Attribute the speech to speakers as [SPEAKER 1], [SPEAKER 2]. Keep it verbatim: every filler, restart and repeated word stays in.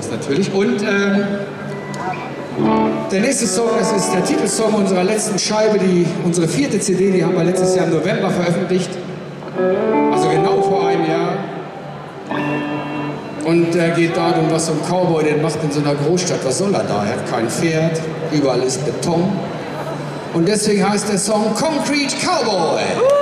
[SPEAKER 1] Songs natürlich. Und ähm, der nächste Song, das ist der Titelsong unserer letzten Scheibe, die, unsere vierte C D, die haben wir letztes Jahr im November veröffentlicht. Also genau vor einem Jahr. Und er geht darum, was so ein Cowboy denn macht in so einer Großstadt. Was soll er da? Er hat kein Pferd, überall ist Beton. Und deswegen heißt der Song Concrete Cowboy.